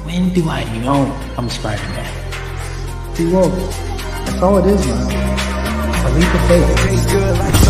when do I know I'm Spider-Man? He won't. That's all it is, man. A leap of faith.